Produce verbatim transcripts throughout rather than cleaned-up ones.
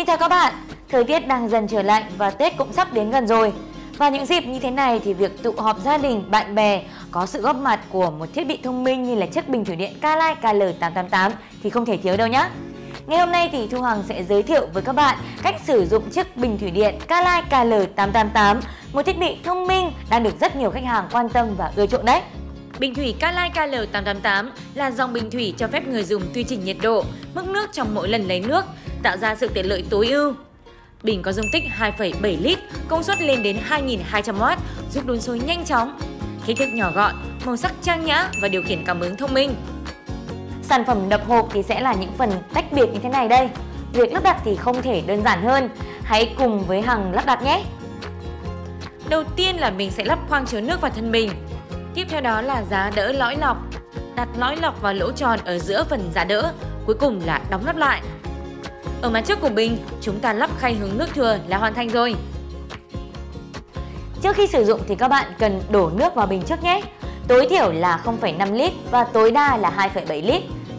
Xin chào các bạn, thời tiết đang dần trở lạnh và Tết cũng sắp đến gần rồi. Vào những dịp như thế này thì việc tụ họp gia đình, bạn bè có sự góp mặt của một thiết bị thông minh như là chiếc bình thủy điện Ca-lai K L tám tám tám thì không thể thiếu đâu nhé. Ngày hôm nay thì Thu Hằng sẽ giới thiệu với các bạn cách sử dụng chiếc bình thủy điện Ca-lai K L tám tám tám, một thiết bị thông minh đang được rất nhiều khách hàng quan tâm và ưa chuộng đấy. Bình thủy Ca-lai K L tám tám tám là dòng bình thủy cho phép người dùng tùy chỉnh nhiệt độ, mức nước trong mỗi lần lấy nước, tạo ra sự tiện lợi tối ưu. Bình có dung tích hai phẩy bảy lít, công suất lên đến hai nghìn hai trăm oát, giúp đun sôi nhanh chóng. Kích thước nhỏ gọn, màu sắc trang nhã và điều khiển cảm ứng thông minh. Sản phẩm đập hộp thì sẽ là những phần tách biệt như thế này đây. Việc lắp đặt thì không thể đơn giản hơn. Hãy cùng với Hằng lắp đặt nhé. Đầu tiên là mình sẽ lắp khoang chứa nước vào thân bình. Tiếp theo đó là giá đỡ lõi lọc. Đặt lõi lọc vào lỗ tròn ở giữa phần giá đỡ. Cuối cùng là đóng nắp lại. Ở mặt trước của bình, chúng ta lắp khay hứng nước thừa là hoàn thành rồi. Trước khi sử dụng thì các bạn cần đổ nước vào bình trước nhé. Tối thiểu là không phẩy năm lít và tối đa là hai phẩy bảy lít.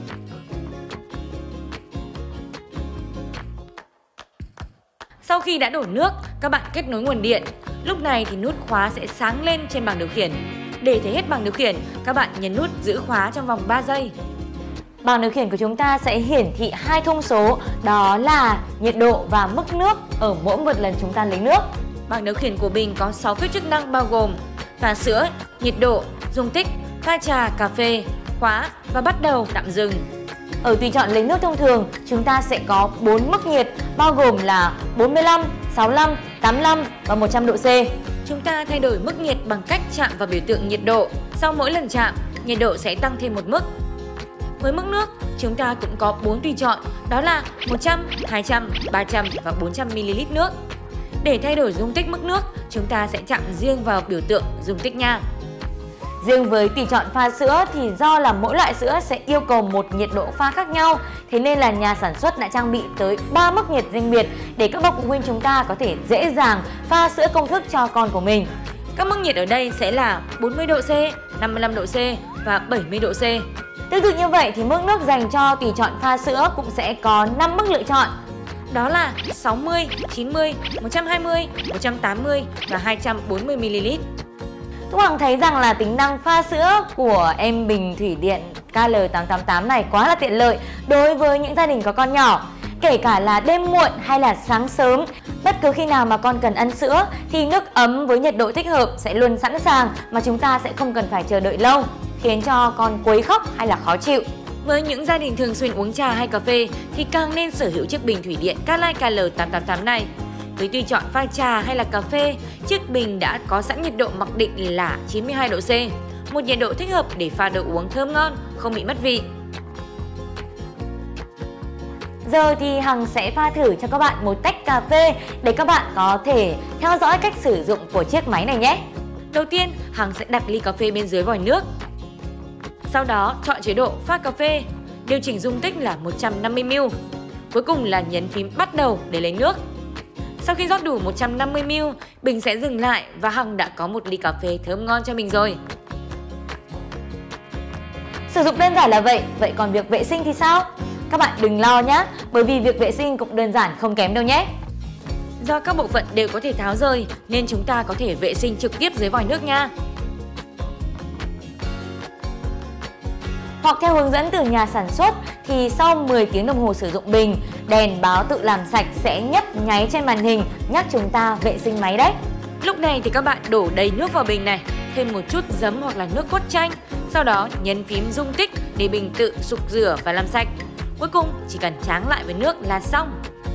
Sau khi đã đổ nước, các bạn kết nối nguồn điện. Lúc này thì nút khóa sẽ sáng lên trên bảng điều khiển. Để thấy hết bảng điều khiển, các bạn nhấn nút giữ khóa trong vòng ba giây. Bảng điều khiển của chúng ta sẽ hiển thị hai thông số, đó là nhiệt độ và mức nước ở mỗi một lần chúng ta lấy nước. Bảng điều khiển của bình có sáu phím chức năng bao gồm pha sữa, nhiệt độ, dung tích, pha trà, cà phê, khóa và bắt đầu, tạm dừng. Ở tùy chọn lấy nước thông thường, chúng ta sẽ có bốn mức nhiệt bao gồm là bốn mươi lăm, sáu mươi lăm, tám mươi lăm và một trăm độ C. Chúng ta thay đổi mức nhiệt bằng cách chạm vào biểu tượng nhiệt độ. Sau mỗi lần chạm, nhiệt độ sẽ tăng thêm một mức. Với mức nước, chúng ta cũng có bốn tùy chọn, đó là một trăm, hai trăm, ba trăm và bốn trăm mi li lít nước. Để thay đổi dung tích mức nước, chúng ta sẽ chạm riêng vào biểu tượng dung tích nha. Riêng với tùy chọn pha sữa thì do là mỗi loại sữa sẽ yêu cầu một nhiệt độ pha khác nhau, thế nên là nhà sản xuất đã trang bị tới ba mức nhiệt riêng biệt để các bậc phụ huynh chúng ta có thể dễ dàng pha sữa công thức cho con của mình. Các mức nhiệt ở đây sẽ là bốn mươi độ C, năm mươi lăm độ C và bảy mươi độ C. Tương tự như vậy thì mức nước dành cho tùy chọn pha sữa cũng sẽ có năm mức lựa chọn. Đó là sáu mươi, chín mươi, một trăm hai mươi, một trăm tám mươi và hai trăm bốn mươi mi li lít. Thu Hằng thấy rằng là tính năng pha sữa của em bình thủy điện K L tám tám tám này quá là tiện lợi đối với những gia đình có con nhỏ. Kể cả là đêm muộn hay là sáng sớm, bất cứ khi nào mà con cần ăn sữa thì nước ấm với nhiệt độ thích hợp sẽ luôn sẵn sàng mà chúng ta sẽ không cần phải chờ đợi lâu, khiến cho con quấy khóc hay là khó chịu. Với những gia đình thường xuyên uống trà hay cà phê thì càng nên sở hữu chiếc bình thủy điện Ca-lai K L tám tám tám này. Với tùy chọn pha trà hay là cà phê, chiếc bình đã có sẵn nhiệt độ mặc định là chín mươi hai độ C, một nhiệt độ thích hợp để pha đồ uống thơm ngon, không bị mất vị. Giờ thì Hằng sẽ pha thử cho các bạn một tách cà phê để các bạn có thể theo dõi cách sử dụng của chiếc máy này nhé. Đầu tiên, Hằng sẽ đặt ly cà phê bên dưới vòi nước. Sau đó, chọn chế độ pha cà phê, điều chỉnh dung tích là một trăm năm mươi mi li lít. Cuối cùng là nhấn phím bắt đầu để lấy nước. Sau khi rót đủ một trăm năm mươi mi li lít, bình sẽ dừng lại và Hằng đã có một ly cà phê thơm ngon cho mình rồi. Sử dụng đơn giản là vậy, vậy còn việc vệ sinh thì sao? Các bạn đừng lo nhé, bởi vì việc vệ sinh cũng đơn giản không kém đâu nhé. Do các bộ phận đều có thể tháo rời nên chúng ta có thể vệ sinh trực tiếp dưới vòi nước nha. Hoặc theo hướng dẫn từ nhà sản xuất thì sau mười tiếng đồng hồ sử dụng bình, đèn báo tự làm sạch sẽ nhấp nháy trên màn hình nhắc chúng ta vệ sinh máy đấy. Lúc này thì các bạn đổ đầy nước vào bình này, thêm một chút giấm hoặc là nước cốt chanh. Sau đó nhấn phím dung tích để bình tự sục rửa và làm sạch. Cuối cùng chỉ cần tráng lại với nước là xong.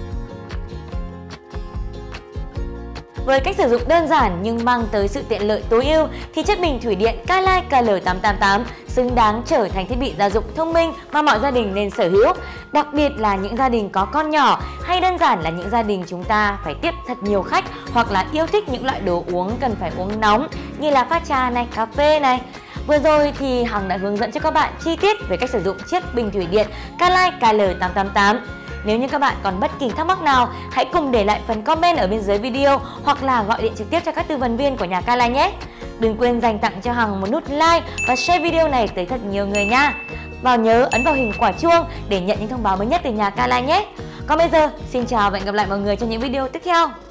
Với cách sử dụng đơn giản nhưng mang tới sự tiện lợi tối ưu thì chiếc bình thủy điện Ca-lai K L tám tám tám xứng đáng trở thành thiết bị gia dụng thông minh mà mọi gia đình nên sở hữu. Đặc biệt là những gia đình có con nhỏ hay đơn giản là những gia đình chúng ta phải tiếp thật nhiều khách hoặc là yêu thích những loại đồ uống cần phải uống nóng như là pha trà này, cà phê này. Vừa rồi thì Hằng đã hướng dẫn cho các bạn chi tiết về cách sử dụng chiếc bình thủy điện Ca-lai K L tám tám tám. Nếu như các bạn còn bất kỳ thắc mắc nào, hãy cùng để lại phần comment ở bên dưới video hoặc là gọi điện trực tiếp cho các tư vấn viên của nhà Ca-lai nhé. Đừng quên dành tặng cho Hằng một nút like và share video này tới thật nhiều người nha. Và nhớ ấn vào hình quả chuông để nhận những thông báo mới nhất từ nhà Ca-lai nhé. Còn bây giờ, xin chào và hẹn gặp lại mọi người trong những video tiếp theo.